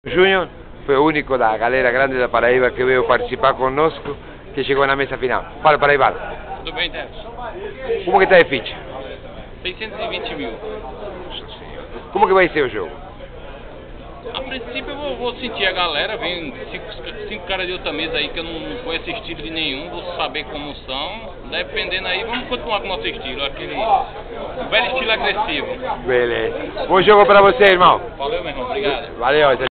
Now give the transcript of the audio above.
Júnior foi o único da galera grande da Paraíba que veio participar conosco, que chegou na mesa final. Fala, Paraibano. Tudo bem, Deus? Como que está de ficha? 620 mil. Como que vai ser o jogo? A princípio eu vou sentir a galera, vem cinco caras de outra mesa aí que eu não conheço estilo de nenhum, vou saber como são. Dependendo aí, vamos continuar com o nosso estilo, aquele velho estilo agressivo. Beleza. Bom jogo pra você, irmão. Valeu, meu irmão, obrigado. Valeu.